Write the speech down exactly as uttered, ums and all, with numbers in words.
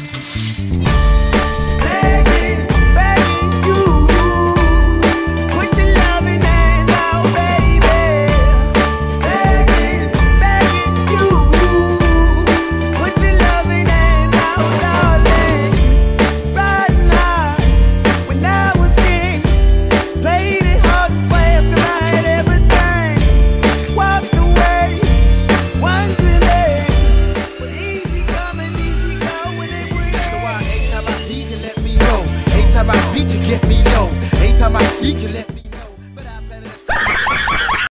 Begging, begging you, put your loving hand out, baby. Begging, begging you, put your loving hand out, darling. Riding high when I was king, played it hard and fast 'cause I had everything. Walked away, wondering, but easy coming, easy going, it was. So why anytime I need you, let me go. Anytime I beat you, get me low. Anytime I seek you, let me